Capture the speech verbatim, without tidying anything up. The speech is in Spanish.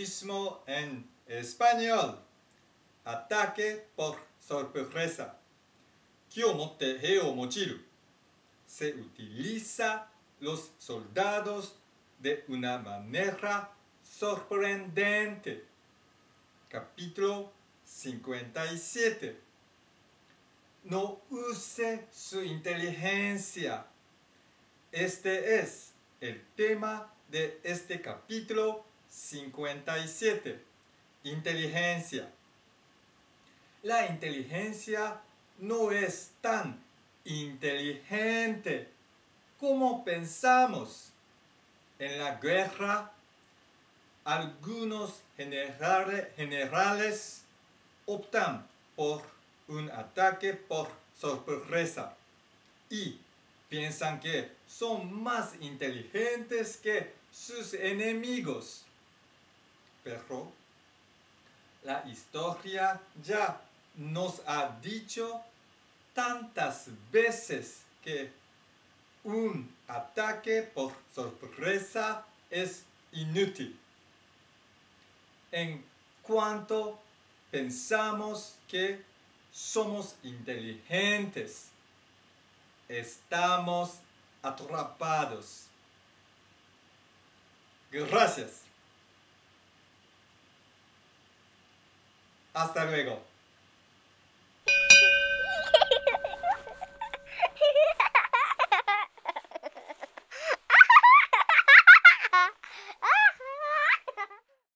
neologismo en español. Ataque por sorpresa. Kiyomotte hei o mochiru. Se utiliza los soldados de una manera sorprendente. Capítulo cincuenta y siete. No use su inteligencia. Este es el tema de este capítulo cincuenta y siete. Inteligencia. La inteligencia no es tan inteligente como pensamos. En la guerra, algunos generales, generales optan por un ataque por sorpresa y piensan que son más inteligentes que sus enemigos. Pero la historia ya nos ha dicho tantas veces que un ataque por sorpresa es inútil. En cuanto pensamos que somos inteligentes, estamos atrapados. Gracias. Hasta luego.